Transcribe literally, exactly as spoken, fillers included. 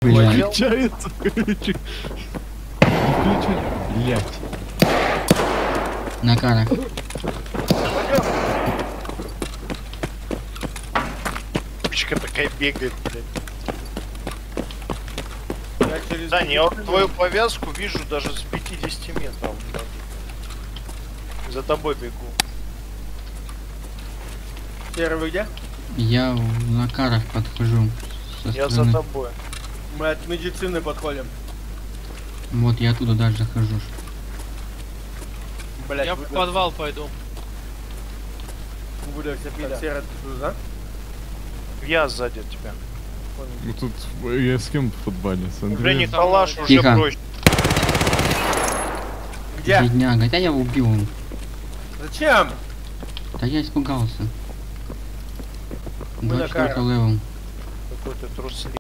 Блядь. Включается, короче. Включай. Блять. На карах. Пучка такая бегает, блядь. Я через... Да, я вот твою повязку вижу даже с пятидесяти метров. Блядь. За тобой бегу. Первый где? Я на карах подхожу. Со Я стороны. за тобой. Мы от медицины подходим. Вот я оттуда даже захожу. Блять, Я в подвал пойду. Буду все пить. Серый, ты туда? Я сзади тебя. Ну тут я с кем в футболе? С Уже Андреем? Николаш, уже Тихо. проще. Где? Бедняга, хотя я его убил. Зачем? Да я испугался. Мы на двадцать четвёртый карах. левел. Какой-то трусливый.